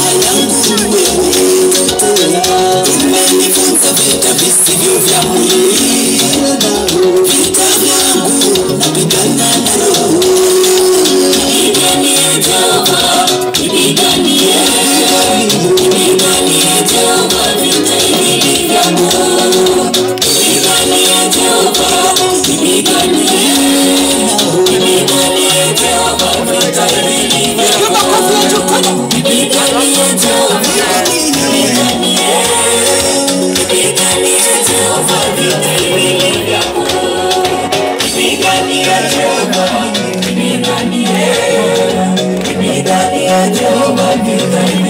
yangu wewe, umenifunza vita visivyo vya mwili, vita vyangu napigana na roho. Nipiganie Jehova, nipiganie Jehova, vita hivi vyangu. Nipiganie Jehova, nipiganie Jehova, vita hivi vyangu. Nipiganie Jehova, nipiganie Jehova, vita hivi vyangu. Nipiganie Jehova, nipiganie Jehova, vita hivi